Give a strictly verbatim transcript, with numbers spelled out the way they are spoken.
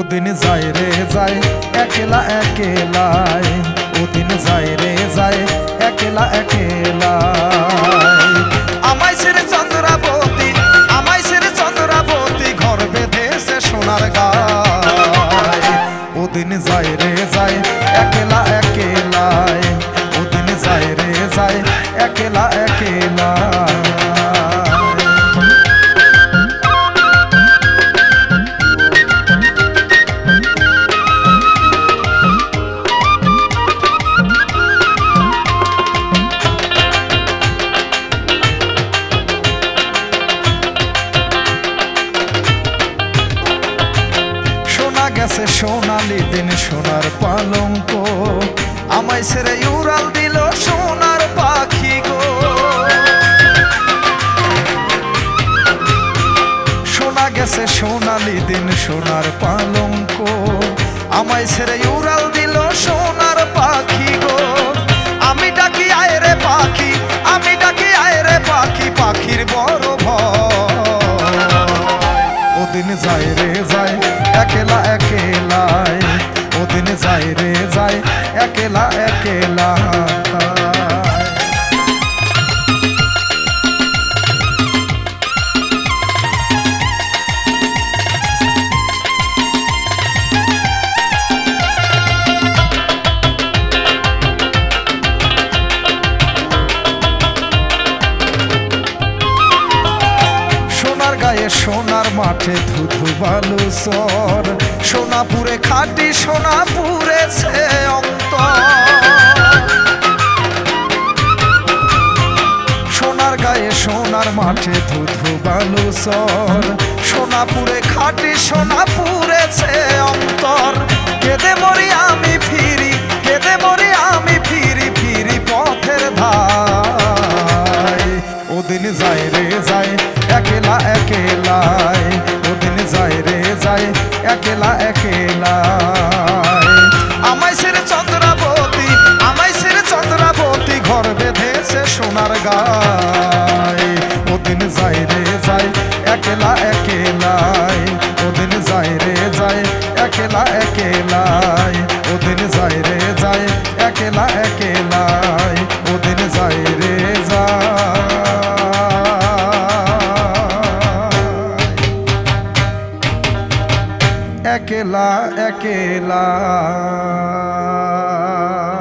ওদিন যায় রে যায় একলা একলাই, ওদিন যায় রে যায় একলা একলাই। আমায় ছেড়ে চন্দ্রাবতী, আমায় ছেড়ে চন্দ্রাবতী ঘর বেঁধেছে সোনার গায়। ওদিন যায় রে যায় একলা একলাই, ওদিন যায় রে যায় একলা একলাই। গেছে সোনালি দিন সোনার পালঙ্ক, আমায় ছেড়ে উড়াল দিল সোনার পাখি গো। শোনা গেছে সোনালি দিন সোনার পালঙ্ক, আমায় ছেড়ে উড়াল দিল সোনার পাখি গো। আমি ডাকি আয় রে পাখি, আমি ডাকি আয় রে পাখি, পাখির বড় ভয়। ওদিন যায় রে যায় একলা একলাই, ওদিন যায় রে যায় একলা একলা। গায়ে সোনার মাঠে ধুধু বালু সর, সোনাপুরে খাটি সোনাপুরে সে অন্তর। সোনার গায়ে সোনার মাঠে ধুধু বালু সর, সোনাপুরে খাটি সোনাপুরে সে অন্তর। কেঁদে মরি আমি ফিরি, কেঁদে মরি আমি ফিরি, ফিরি পথের ধায়। ওদিন যায় রে যায় একলা একলাই, ওদিন যায় রে যায় একলা একলাই। আমায় ছেড়ে চন্দ্রাবতী, আমায় ছেড়ে চন্দ্রাবতী ঘর বেঁধেছে সোনার গায়। ওদিন যায় রে যায় একলা একলাই, ওদিন যায় রে যায় একলা একলাই, ওদিন যায় রে যায় একলা একলাই, ওদিন যায় রে যায় একলা একলা।